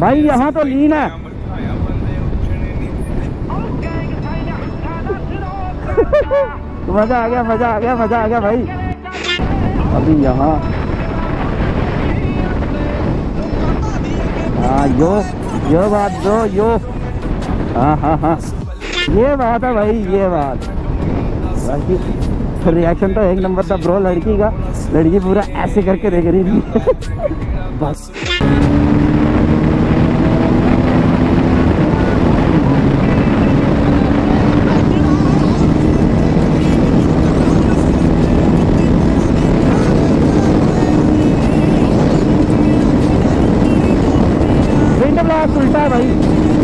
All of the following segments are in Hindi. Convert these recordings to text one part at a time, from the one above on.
भाई यहाँ तो लीन है। मजा आ गया, मजा आ गया, मजा आ गया भाई। अभी यहाँ हाँ यो बात जो यो हाँ हाँ हाँ ये बात है भाई, ये बात। बाकी रिएक्शन तो एक नंबर था ब्रो लड़की का। लड़की पूरा ऐसे करके देख रही थी बस। विंड ब्लास्ट उल्टा है भाई।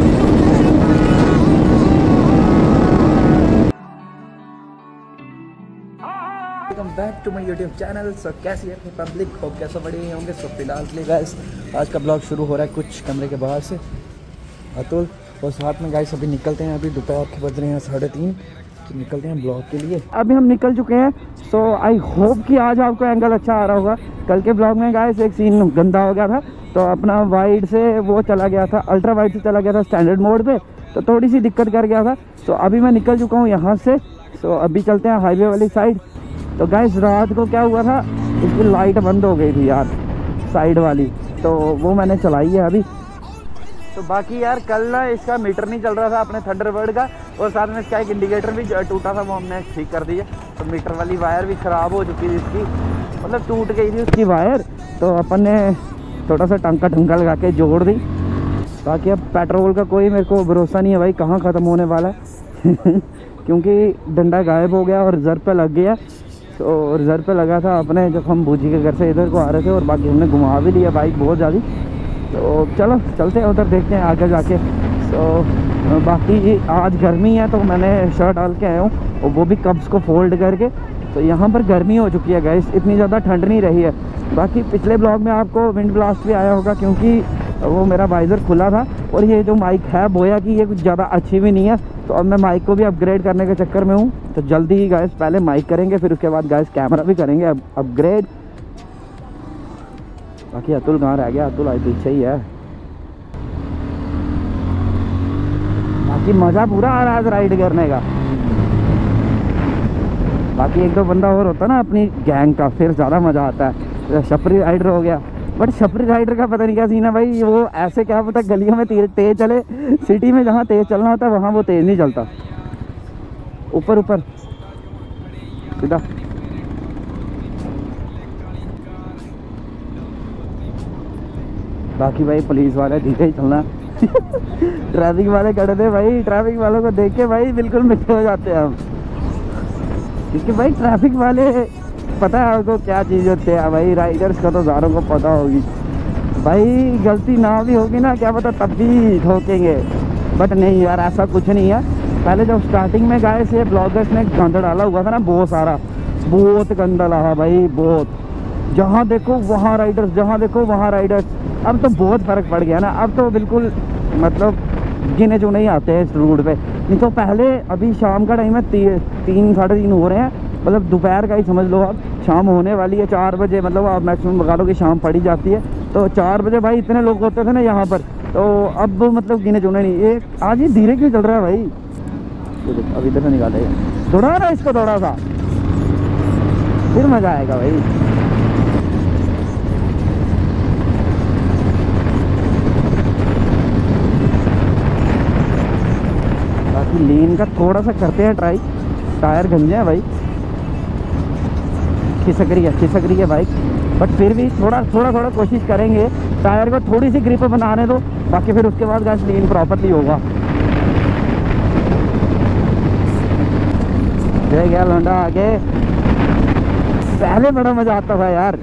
Welcome back to my YouTube channel. So कैसी है अपनी पब्लिक, हो कैसे बड़े होंगे। सो फिलहाल के लिए गाइस आज का ब्लॉग शुरू हो रहा है कुछ कमरे के बाहर से। अतुल और साथ में गाइस अभी निकलते हैं। अभी दोपहर के बज रहे हैं 3:30, तो निकलते हैं ब्लॉग के लिए। अभी हम निकल चुके हैं। सो आई होप कि आज आपको एंगल अच्छा आ रहा होगा। कल के ब्लॉग में गाइस एक सीन गंदा हो गया था, तो अपना वाइड से वो चला गया था, अल्ट्रा वाइड से चला गया था स्टैंडर्ड मोड पे, तो थोड़ी सी दिक्कत कर गया था। सो अभी मैं निकल चुका हूँ यहाँ से। सो अभी चलते हैं हाईवे वाली साइड। तो गाइस रात को क्या हुआ था, इसकी लाइट बंद हो गई थी यार साइड वाली, तो वो मैंने चलाई है अभी। तो बाकी यार कल ना इसका मीटर नहीं चल रहा था अपने थंडरबर्ड का, और साथ में इसका एक इंडिकेटर भी टूटा था, वो हमने ठीक कर दिया। तो मीटर वाली वायर भी ख़राब हो चुकी थी इसकी, मतलब टूट गई थी उसकी वायर। तो अपन ने थोड़ा सा टंका लगा के जोड़ दी। बाकी अब पेट्रोल का कोई मेरे को भरोसा नहीं है भाई, कहाँ ख़त्म होने वाला है क्योंकि डंडा गायब हो गया और रिजर्व पे लग गया। तो रिजर्व पे लगा था अपने, जब हम बूजी के घर से इधर को आ रहे थे, और बाकी हमने घुमा भी लिया बाइक बहुत ज़्यादा। तो चलो चलते हैं उधर, देखते हैं आगे जाके। तो बाकी आज गर्मी है तो मैंने शर्ट डाल के आया हूँ, और वो भी कब्स को फोल्ड करके। तो यहाँ पर गर्मी हो चुकी है गाइस, इतनी ज़्यादा ठंड नहीं रही है। बाकी पिछले ब्लॉग में आपको विंड ब्लास्ट भी आया होगा, क्योंकि वो मेरा वाइज़र खुला था। और ये जो माइक है बोया कि ये कुछ ज़्यादा अच्छी भी नहीं है, तो अब मैं माइक को भी अपग्रेड करने के चक्कर में हूँ। तो जल्दी ही गाइस पहले माइक करेंगे, फिर उसके बाद गाइस कैमरा भी करेंगे अपग्रेड। बाकी अतुल कहाँ रह गया, अतुल आज पीछे ही है। बाकी मज़ा पूरा आ रहा है राइड करने का। बाकी एक दो बंदा और होता ना अपनी गैंग का, फिर ज़्यादा मज़ा आता है। छपरी राइडर हो गया, बट छपरी राइडर का पता नहीं क्या सीन है भाई, वो ऐसे क्या पता गलियों में तेज चले, सिटी में जहाँ तेज़ चलना होता है वहाँ वो तेज़ नहीं चलता। ऊपर ऊपर सीधा। बाकी भाई पुलिस वाले धीरे ही चलना ट्रैफिक वाले खड़े थे भाई, ट्रैफिक वालों को देख के भाई बिल्कुल मिठे हो जाते हैं हम, क्योंकि भाई ट्रैफिक वाले पता है आपको क्या चीज़ होते हैं भाई। राइडर्स का तो ज़ारों को पता होगी भाई, गलती ना भी होगी ना क्या पता तब भी ठोकेंगे। बट नहीं यार, ऐसा कुछ नहीं है। पहले जब स्टार्टिंग में गए से ब्लॉगर्स ने गंद डाला हुआ था ना बहुत सारा, बहुत गंदा रहा भाई, बहुत। जहाँ देखो वहाँ राइडर्स, जहाँ देखो वहाँ राइडर्स। अब तो बहुत फ़र्क पड़ गया ना, अब तो बिल्कुल मतलब गिने चुने ही आते हैं इस रूट पे। नहीं तो पहले, अभी शाम का टाइम है, 3 साढ़े 3 हो रहे हैं, मतलब दोपहर का ही समझ लो आप, शाम होने वाली है 4 बजे, मतलब आप मैक्सिमम लगा लो कि शाम पड़ी जाती है। तो 4 बजे भाई इतने लोग होते थे ना यहाँ पर, तो अब मतलब गिने चुने नहीं। ये आज ये धीरे क्यों चल रहा है भाई, अब इधर से निकालेगा, थोड़ा ना इसको थोड़ा सा, फिर मज़ा आएगा भाई। बाकी लेन का थोड़ा सा करते हैं ट्राई, टायर गंजे हैं भाई, खिसक रही है बाइक, बट फिर भी थोड़ा कोशिश करेंगे। टायर को थोड़ी सी ग्रिप बनाने दो, बाकी फिर उसके बाद गाइस लेन प्रॉपर्ली होगा। देख गया लौंडा आगे, पहले बड़ा मजा आता था यार।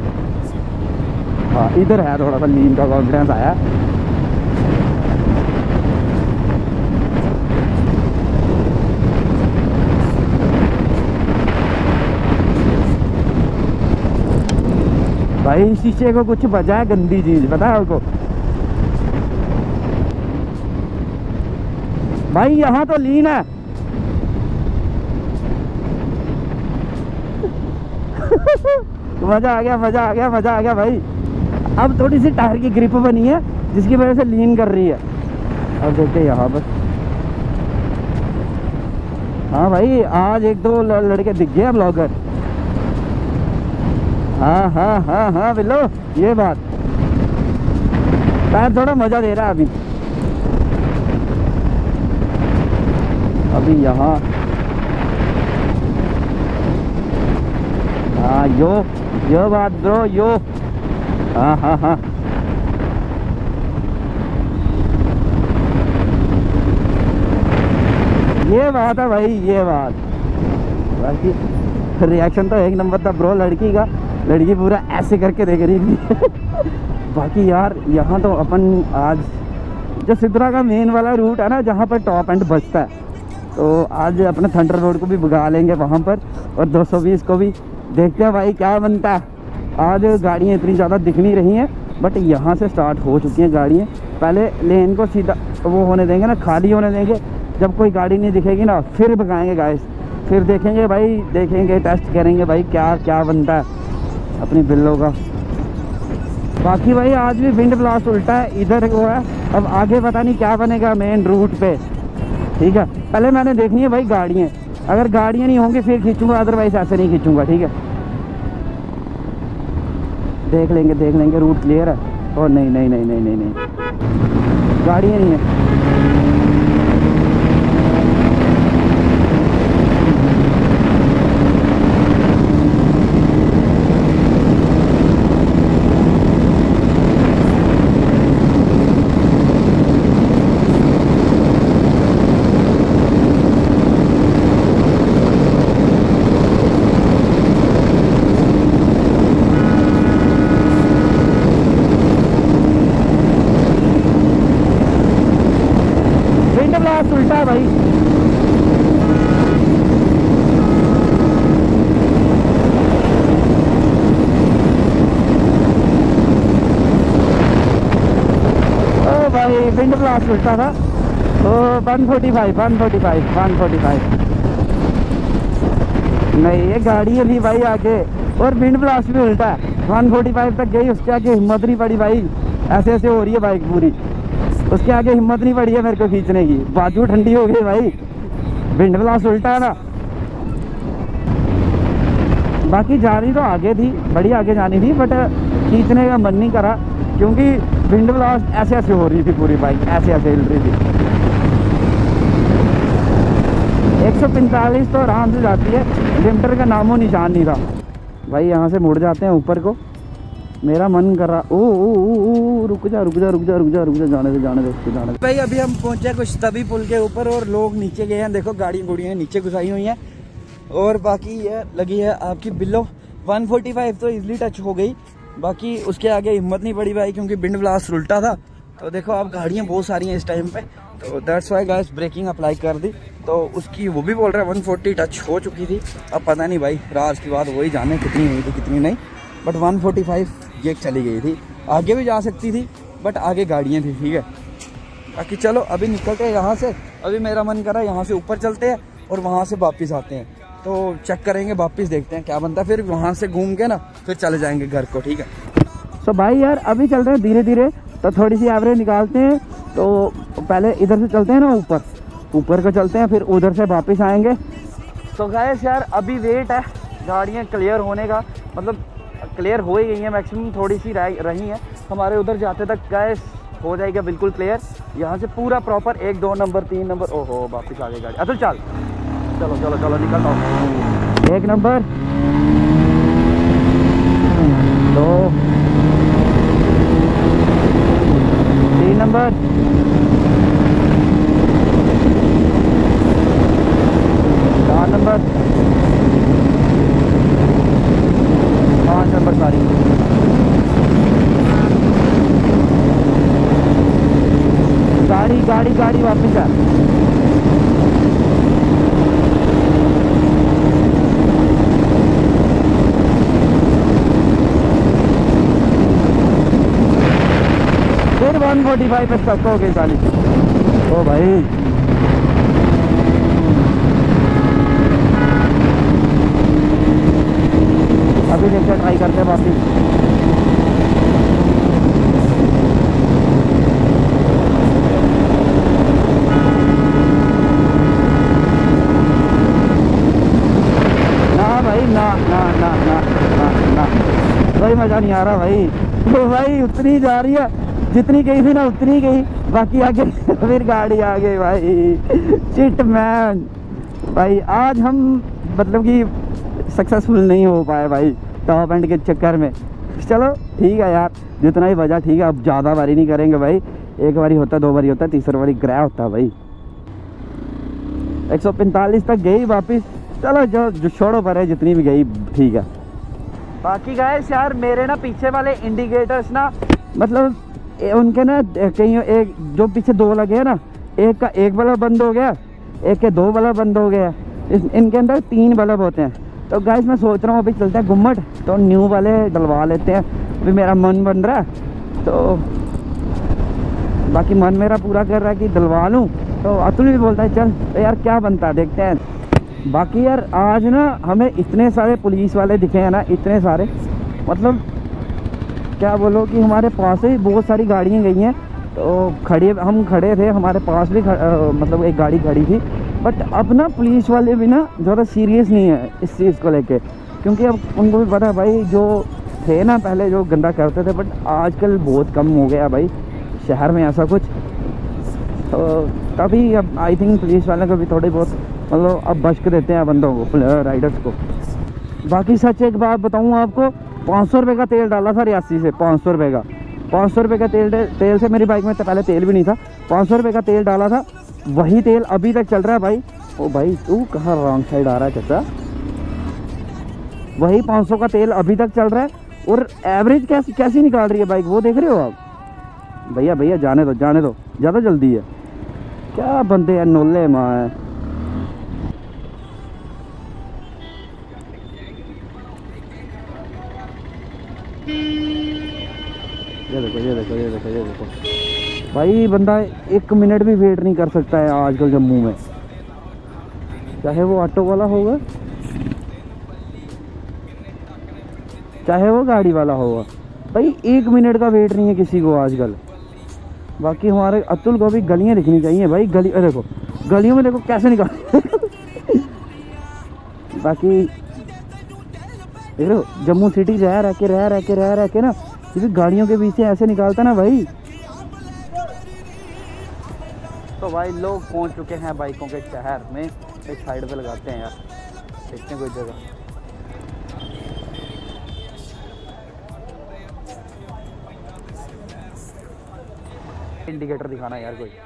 हाँ इधर है थोड़ा सा लेन का कॉन्फिडेंस आया। भाई शीशे को कुछ बजा है गंदी चीज, पता है आपको भाई, यहाँ तो लीन है मजा आ गया भाई। अब थोड़ी सी टायर की ग्रिप बनी है, जिसकी वजह से लीन कर रही है। अब देखते हैं यहाँ पर। हाँ भाई, आज एक दो लड़के दिख गए ब्लॉगर। हाँ हाँ हाँ हाँ बिल्लो, ये बात पैर थोड़ा मजा दे रहा है अभी यहाँ। हाँ यो बात ब्रो, यो। हाँ हाँ हाँ, ये बात है भाई, ये बात। बाकी रिएक्शन तो एक नंबर था ब्रो लड़की का। लड़की पूरा ऐसे करके देख रही थी। बाकी यार यहाँ तो अपन आज जो सिद्रा का मेन वाला रूट है ना, जहाँ पर टॉप एंड बचता है, तो आज अपने थंडर रोड को भी भगा लेंगे वहाँ पर, और 220 को भी। देखते हैं भाई क्या बनता है। आज गाड़ियाँ इतनी ज़्यादा दिख नहीं रही हैं, बट यहाँ से स्टार्ट हो चुकी हैं गाड़ियाँ। पहले लेन को सीधा वो होने देंगे ना, खाली होने देंगे। जब कोई गाड़ी नहीं दिखेगी ना, फिर भगाएंगे गाइस। फिर देखेंगे भाई, देखेंगे, टेस्ट करेंगे भाई क्या क्या बनता है अपनी बिल्लो का। बाकी भाई आज भी विंड ब्लास्ट उल्टा है, इधर वो है। अब आगे पता नहीं क्या बनेगा मेन रूट पे, ठीक है। पहले मैंने देखनी है भाई गाड़ियाँ, अगर गाड़ियाँ नहीं होंगी फिर खींचूंगा, अदरवाइज ऐसे नहीं खींचूंगा, ठीक है। देख लेंगे रूट क्लियर है। और नहीं नहीं नहीं नहीं नहीं नहीं, गाड़ियाँ नहीं है। उल्टा है भाई। ओ भाई विंड ब्लास्ट उल्टा था। ओ 145 नहीं, ये गाड़ी है भी भाई आगे, और विंड ब्लास्ट भी उल्टा है। 145 तक गई, उसके आगे हिम्मत नहीं पड़ी भाई। ऐसे ऐसे हो रही है बाइक पूरी, उसके आगे हिम्मत नहीं पड़ी है मेरे को खींचने की। बाजू ठंडी हो गई भाई, विंड ब्लास्ट उल्टा है ना। बाकी जानी तो आगे थी, बड़ी आगे जानी थी, बट खींचने का मन नहीं करा, क्योंकि विंड ब्लास्ट ऐसे ऐसे हो रही थी, पूरी बाइक ऐसे ऐसे हिल रही थी। 145 तो आराम से जाती है, लिमिटर का नामो निशान नहीं था भाई। यहाँ से मुड़ जाते हैं ऊपर को, मेरा मन कर रहा। ओ रुक जा जाने दे। भाई अभी हम पहुंचे कुछ तभी पुल के ऊपर, और लोग नीचे गए हैं। देखो गाड़ी गुड़ियाँ नीचे घुसाई हुई हैं, और बाकी ये लगी है आपकी बिल्लो। 145 तो इजीली टच हो गई, बाकी उसके आगे हिम्मत नहीं पड़ी भाई, क्योंकि विंड ब्लास्ट उल्टा था। तो देखो आप गाड़ियाँ बहुत सारी हैं इस टाइम पे, तो that's why guys breaking apply कर दी। तो उसकी वो भी बोल रहा है 140 टच हो चुकी थी। अब पता नहीं भाई, राज की बात वही जाने कितनी हुई थी कितनी नहीं, बट 145 ये चली गई थी। आगे भी जा सकती थी, बट आगे गाड़ियाँ थी, ठीक है। बाकी चलो अभी निकलते हैं यहाँ से। अभी मेरा मन कर रहा है यहाँ से ऊपर चलते हैं और वहाँ से वापस आते हैं, तो चेक करेंगे वापस, देखते हैं क्या बनता है। फिर वहाँ से घूम के ना फिर चले जाएंगे घर को, ठीक है। तो भाई यार अभी चल रहे हैं धीरे धीरे, तो थोड़ी सी एवरेज निकालते हैं। तो पहले इधर से चलते हैं ना, ऊपर को चलते हैं, फिर उधर से वापस आएंगे। तो गाइस यार अभी वेट है गाड़ियाँ क्लियर होने का, मतलब क्लियर हो ही गई हैं मैक्सिमम, थोड़ी सी रही हैं हमारे उधर जाते तक। गाइस हो जाएगा बिल्कुल क्लियर यहाँ से पूरा प्रॉपर 1 2 नंबर 3 नंबर। ओहो वापस आ गई गाड़ी। अतुल चल, चलो निकलता हूँ। 1 नंबर 2 3 नंबर 4 नंबर 5 नंबर सारी। गाड़ी वापस है। फिर 145 पे स्टक हो गई साली। ओ भाई अभी देखते ट्राई करते हैं वापस। मज़ा नहीं आ रहा भाई। तो भाई उतनी जा रही है जितनी गई थी ना, उतनी गई, बाकी आगे फिर गाड़ी आ गई भाई। शिट मैन भाई, आज हम मतलब कि सक्सेसफुल नहीं हो पाए भाई टॉप एंड के चक्कर में। चलो ठीक है यार, जितना ही बजा ठीक है, अब ज़्यादा बारी नहीं करेंगे भाई। एक बारी होता है, 2 बारी होता है, तीसरी बारी ग्रह होता है भाई। 145 तक गई वापस। चलो जो छोड़ो पर है, जितनी भी गई ठीक है। बाकी गाइस यार मेरे ना पीछे वाले इंडिकेटर्स ना, मतलब उनके ना कहीं एक जो पीछे 2 लगे हैं ना, एक का 1 बल्ब बंद हो गया, एक के 2 बल्ब बंद हो गया। इनके अंदर 3 बल्ब होते हैं। तो गाइस मैं सोच रहा हूँ अभी चलते हैं गुम्मट, तो न्यू वाले डलवा लेते हैं। अभी मेरा मन बन रहा है, तो बाकी मन मेरा पूरा कर रहा है कि डलवा लूँ। तो अतुल भी बोलता है चल, तो यार क्या बनता है देखते हैं। बाकी यार आज ना हमें इतने सारे पुलिस वाले दिखे हैं ना, इतने सारे, मतलब क्या बोलो कि हमारे पास ही बहुत सारी गाड़ियाँ गई हैं। तो हम खड़े थे, हमारे पास भी मतलब एक गाड़ी खड़ी थी। बट अब ना पुलिस वाले भी ना ज़्यादा सीरियस नहीं है इस चीज़ को लेके, क्योंकि अब उनको भी पता है भाई, जो थे ना पहले जो गंदा करते थे, बट आजकल बहुत कम हो गया भाई शहर में ऐसा कुछ। तो तभी अब आई थिंक पुलिस वाले को भी थोड़ी बहुत मतलब अब बश्क देते हैं बंदों को, राइडर्स को। बाकी सच एक बात बताऊँ आपको, 500 रुपये का तेल डाला था रियासी से, 500 रुपये का। 500 रुपये का तेल से मेरी बाइक में तो पहले तेल भी नहीं था। 500 रुपये का तेल डाला था, वही तेल अभी तक चल रहा है भाई। ओ भाई तू कहाँ रॉन्ग साइड आ रहा है चाचा? वही 500 का तेल अभी तक चल रहा है, और एवरेज कैसी निकाल रही है बाइक, वो देख रहे हो आप? भैया जाने दो, ज़्यादा जल्दी है क्या? बंदे हैं नोले माँ है। ये देखो भाई, बंदा 1 मिनट भी वेट नहीं कर सकता है आजकल जम्मू में, चाहे वो ऑटो वाला होगा, चाहे वो गाड़ी वाला होगा भाई। 1 मिनट का वेट नहीं है किसी को आजकल। बाकी हमारे अतुल को भी गलियां दिखनी चाहिए भाई। देखो गलियों में देखो कैसे निकाल बाकी देख लो, जम्मू सिटी रह के ना, क्योंकि गाड़ियों के बीच से ऐसे निकालता ना भाई। तो भाई लोग पहुंच चुके हैं बाइकों के शहर में। एक साइड पे लगाते हैं यार, देखते हैं कोई जगह। इंडिकेटर दिखाना यार कोई।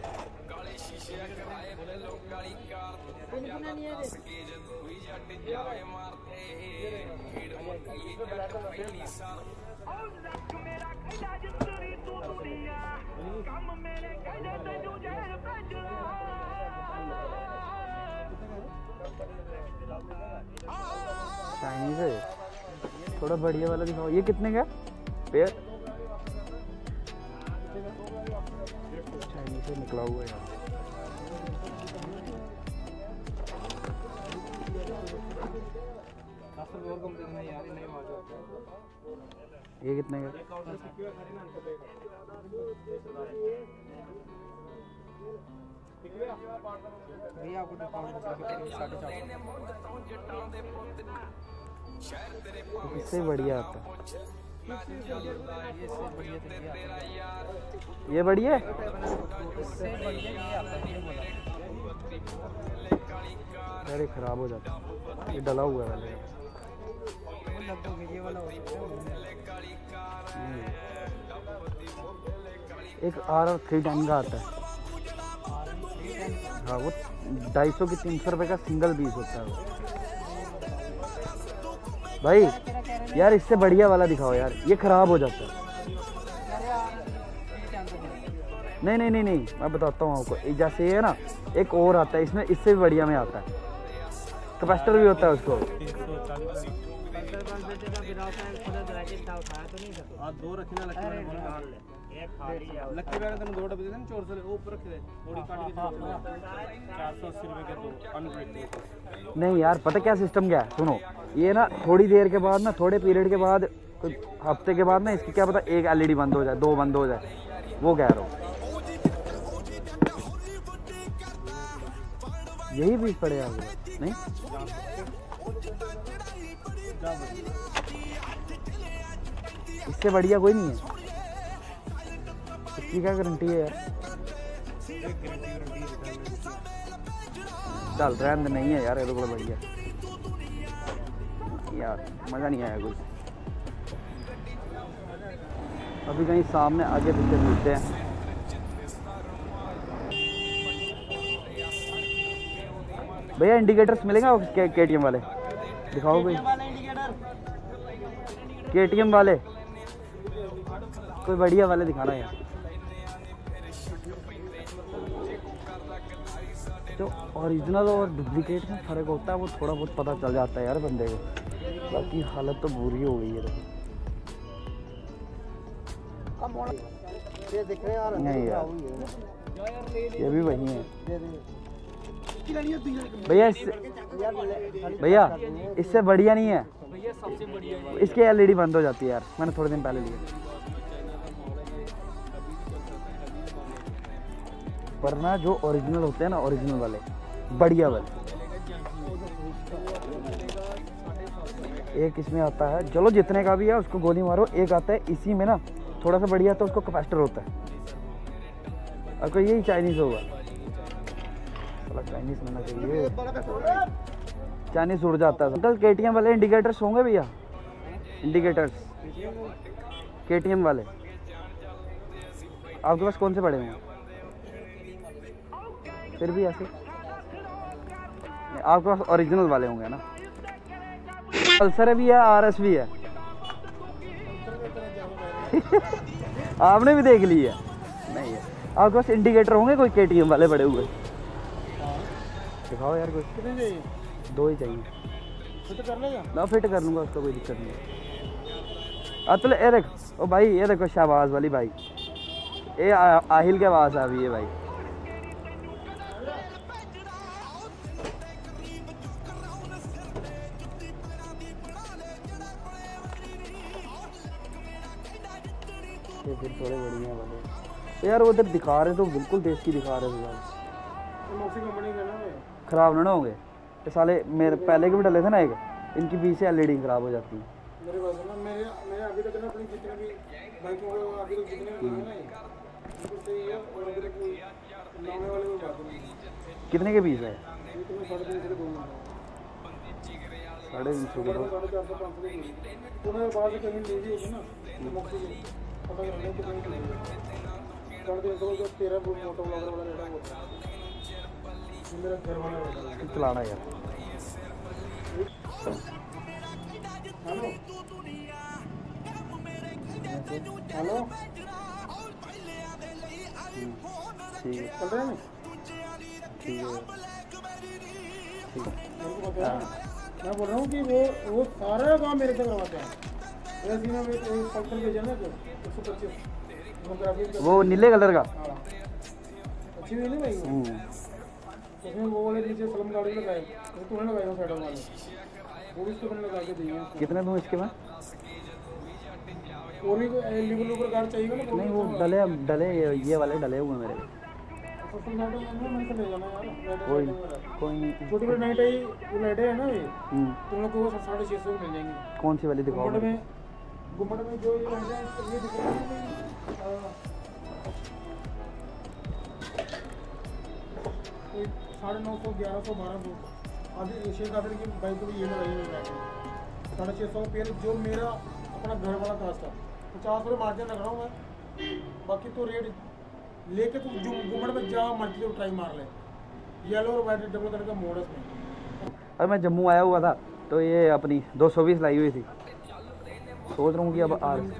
चाइनीज है, थोड़ा बढ़िया वाला दिखाओ। ये कितने का पेयर? चाइनीज से निकला हुआ है यार। ये कितने का? इससे बढ़िया आता है। ये बढ़िया है। अरे खराब हो जाता है, ये डला हुआ है। एक R310 का आता है। हाँ वो 250 की 300 रुपये का सिंगल पीस होता है वो। भाई यार इससे बढ़िया वाला दिखाओ यार, ये खराब हो जाता है। नहीं मैं बताता हूँ आपको। जैसे ये है ना, एक और आता है इसमें, इससे भी बढ़िया में आता है। कैपेसिटर भी होता है उसको। दो रखना लक्की बैग तन 2 डब्बे देन 400 ऊपर रख दे, थोड़ी काट के 480 रुपए के 2 अनब्रेक। नहीं यार पता क्या सिस्टम क्या है, सुनो। ये ना थोड़ी देर के बाद ना, थोड़े पीरियड के बाद, कुछ हफ्ते के बाद ना, इसकी क्या पता एक LED बंद हो जाए, 2 बंद हो जाए, वो कह रहा हूँ। यही बीच पड़े आगे नहीं। इससे बढ़िया कोई नहीं है। इसकी क्या गारंटी है यार? चल रहने नहीं है यार, ये तो बड़ा बढ़िया यार, मज़ा नहीं आया कुछ। अभी कहीं सामने आगे पीछे मिलते हैं। भैया इंडिकेटर्स मिलेगा KTM वाले? दिखाओ भाई KTM वाले, कोई बढ़िया वाले दिखाना यार। जो ओरिजिनल और डुप्लीकेट में फ़र्क होता है वो थोड़ा बहुत पता चल जाता है यार बंदे को, बाकी हालत तो बुरी हो गई है। ये दिख रहे यार, नहीं यार, ये भी वही है भैया। भैया इससे बढ़िया नहीं है, इसके LED बंद हो जाती है यार, मैंने थोड़े दिन पहले लिया। वरना जो ओरिजिनल होते हैं ना, ओरिजिनल वाले बढ़िया वाले, एक इसमें आता है, चलो जितने का भी है उसको गोली मारो। एक आता है इसी में ना थोड़ा सा बढ़िया, तो उसको कैपेसिटर होता है। और कोई यही चाइनीज होगा, चाइनीज होना चाहिए, चाइनीज उड़ जाता है। अंकल KTM वाले इंडिकेटर्स होंगे भैया? इंडिकेटर्स KTM वाले आपके पास कौन से पड़े होंगे? फिर भी ऐसे आपके पास ओरिजिनल वाले होंगे ना? पल्सर भी है, RS भी है। आपने भी देख ली है? नहीं है। आपके पास इंडिकेटर होंगे कोई KTM वाले बड़े हुए? दिखाओ यार कुछ। कितने चाहिए? 2 ही चाहिए। फिट कर लेगा ना? फिट कर लूँगा, उसका कोई दिक्कत नहीं है। अतुल ये देख, ओ भाई ये देखो शहबाज वाली भाई, ये आहिल के आवाज़ आ रही है भाई। ये फिर थोड़े बढ़िया वाले यार, वो उधर दिखा रहे तो बिल्कुल देश की दिखा रहे थे यार। खराब ना होंगे ये साले, मेरे पहले के भी डले थे ना एक, इनकी बीच से LED खराब हो जाती है। मेरे पास ना मेरे अभी तक ना अपनी जितने भी बाइकों को अभी तक जितने भी ना बिल्कुल सही है। और अभी तक नौवे वाले को बात नहीं। कितने के बीच है? 350 के 2 तो मैं बाद में कहीं ले ली ना, पता करने को कहीं नहीं कर दे तो जो 13 मोटो ब्लॉगर वाला रेटा होता है मेरा घर वाला चलाना यार। हेलो हेलो, ठीक है चल रहे हैं? ठीक है मैं बोल रहा हूँ कि वो सारा काम मेरे से करवाते हैं। वैसे ना मैं फंक्शन भेजा ना तो 125 वो नीले कलर का। हाँ अच्छी हुई नहीं भाई उसमें वो वाले नीचे सलम गाड़ी लगाए, तो तूने लगाए हो साइडों वाले, वो भी इसको मैंने लगा के दिए। कितने दूँ इसके में? और भी लीवर लूपर कार चाहिए ना? नहीं वो डले ये वाले डले हुए मेरे। कोई नहीं, छोटी बड़ी नाइट आई वो लाइटें है ना ये, तुम लोग को 650 मिल जाएंगी। कौन सी वाली दिखाओ? गुम्बद में जो ये लाइटें ये दिख रही है 950, 1100, 1200। अभी एशिया कादर की बाइक को भी ये लगाई हुई है 650 पेल। जो मेरा अपना घर वाला कास्ट है 50 रुपये मार्जिन रख रहा हूँ मैं, बाकी तो रेट लेके तुम जो गुम्बद में जहाँ मर्जी तो ट्राई मार ले। येलो और वाइट डबल कलर का मॉडल में। अरे मैं जम्मू आया हुआ था तो ये अपनी 220 लाई हुई थी, सोच रहा हूँ कि अब आ है।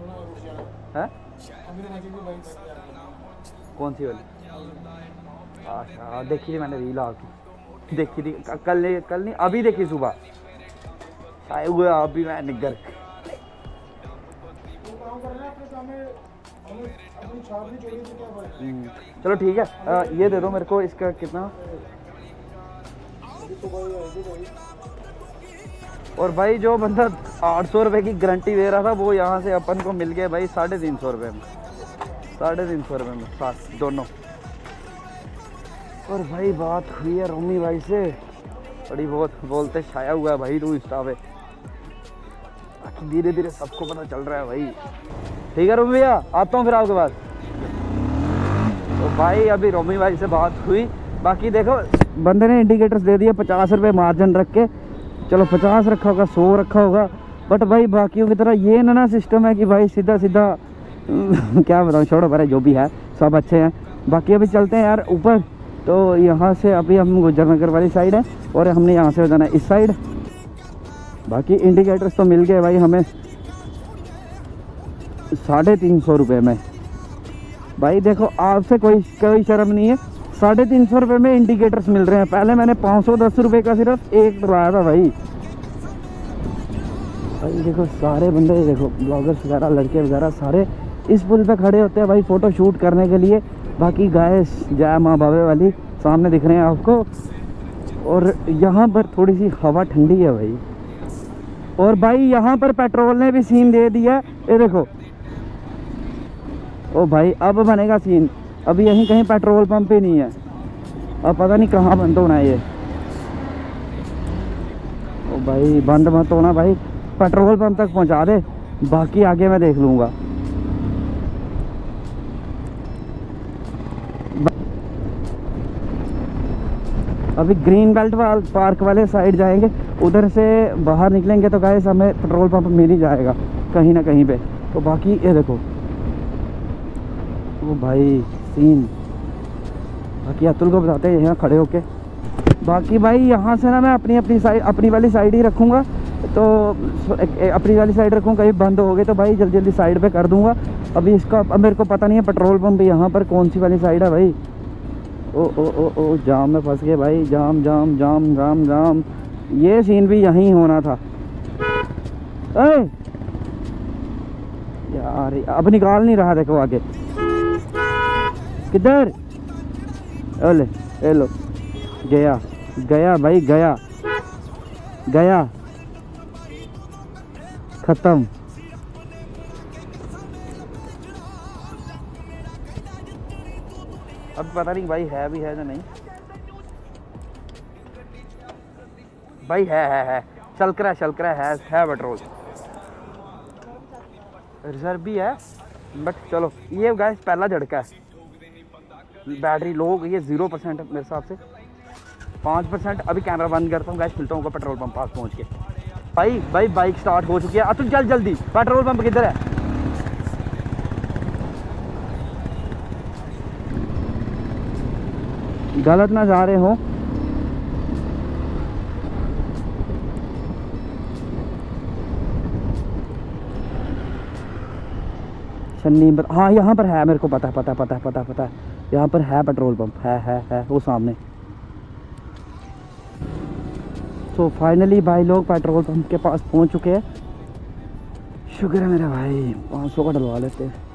कौन सी वाली? अच्छा देखी थी मैंने, रील आके देखी थी कल नहीं अभी देखी सुबह, आए हुए अभी मैं निगर। चलो ठीक है, ये दे दो मेरे को। इसका कितना? और भाई जो बंदा 800 रुपये की गारंटी दे रहा था वो यहाँ से अपन को मिल गया भाई 350 रुपये में, 350 रुपये में साथ दोनों। और भाई बात हुई है रोमी भाई से, बड़ी बहुत बोलते छाया हुआ है भाई तू इंस्टा पे। बाकी धीरे धीरे सबको पता चल रहा है भाई। ठीक है रोमी भैया, आता हूँ फिर आपके पास। तो भाई अभी रोमी भाई से बात हुई, बाकी देखो बंदे ने इंडिकेटर्स दे दिए 50 रुपये मार्जिन रख के। चलो 50 रखा होगा, 100 रखा होगा, बट भाई बाकियों की तरह ये ना सिस्टम है कि भाई सीधा सीधा क्या बताऊँ, छोड़ो भरे, जो भी है सब अच्छे हैं। बाकी अभी चलते हैं यार ऊपर। तो यहाँ से अभी हम गुजर नगर वाली साइड है और हमने यहाँ से हो जाना है इस साइड। बाकी इंडिकेटर्स तो मिल गए भाई हमें 350 रुपये में। भाई देखो आपसे कोई शर्म नहीं है, 350 रुपये में इंडिकेटर्स मिल रहे हैं। पहले मैंने 510 रुपये का सिर्फ एक डलवाया था भाई। भाई देखो सारे बंदे, देखो ब्लॉगर्स वगैरह, लड़के वगैरह सारे इस पुल पे खड़े होते हैं भाई फ़ोटो शूट करने के लिए। बाकी गाय जय माँ बाबे वाली सामने दिख रहे हैं आपको। और यहाँ पर थोड़ी सी हवा ठंडी है भाई। और भाई यहाँ पर पेट्रोल ने भी सीन दे दिया, ये देखो। ओ भाई अब बनेगा सीन। अभी यहीं कहीं पेट्रोल पंप ही नहीं है, अब पता नहीं कहाँ बंद होना है ये। ओ भाई बंद मत होना भाई, पेट्रोल पंप तक पहुँचा दे, बाकी आगे मैं देख लूँगा। अभी ग्रीन बेल्ट पार्क वाले साइड जाएंगे, उधर से बाहर निकलेंगे तो गाइस हमें पेट्रोल पंप मिल ही जाएगा कहीं ना कहीं पे। तो बाकी ये देखो वो भाई सीन, बाकी अतुल को बताते हैं यहाँ खड़े होके। बाकी भाई यहाँ से ना मैं अपनी वाली साइड ही रखूँगा। तो अपनी वाली साइड रखूँ, कहीं बंद हो गए तो भाई जल्दी जल्दी साइड पे कर दूँगा। अभी इसका अब मेरे को पता नहीं है पेट्रोल पंप यहाँ पर कौन सी वाली साइड है भाई। ओ ओ ओ ओ जाम में फंस गए भाई, जाम जाम जाम जाम जाम। ये सीन भी यहीं होना था। यार अब निकाल नहीं रहा, देखो आगे किधर। ओले ए लो, गया गया भाई, गया गया, खत्म। अब पता नहीं भाई है भी है या नहीं। भाई है शलकरा है पेट्रोल, रिजर्व भी है। बट चलो ये गाइस पहला झटका है। बैटरी लो हो गई है 0% मेरे हिसाब से, 5%। अभी कैमरा बंद करता हूँ गाइस, मिलता हूँ पेट्रोल पंप पास पहुँच के। भाई बाइक स्टार्ट हो चुकी है। अतुल चल जल्दी, पेट्रोल पंप किधर है। गलत ना जा रहे हो। हाँ यहाँ पर है, मेरे को पता है यहाँ पर है पेट्रोल पंप, है वो सामने। तो फाइनली भाई लोग पेट्रोल पंप के पास पहुँच चुके हैं। शुक्र है मेरा भाई, 500 का डलवा लेते हैं।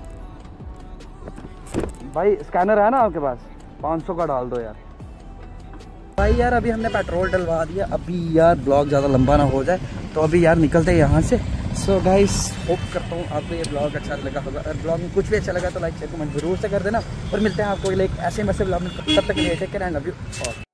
भाई स्कैनर है ना आपके पास, 500 का डाल दो यार। भाई यार अभी हमने पेट्रोल डलवा दिया। अभी यार ब्लॉग ज़्यादा लंबा ना हो जाए तो अभी यार निकलते हैं यहाँ से। सो गाइस होप करता हूँ आपको ये ब्लॉग अच्छा लगा होगा। अगर ब्लॉग में कुछ भी अच्छा लगा तो लाइक शेयर कमेंट जरूर से कर देना। और मिलते हैं आपको एक ऐसे मैसेज ब्लॉग में, तब तक के लिए take care and love you. और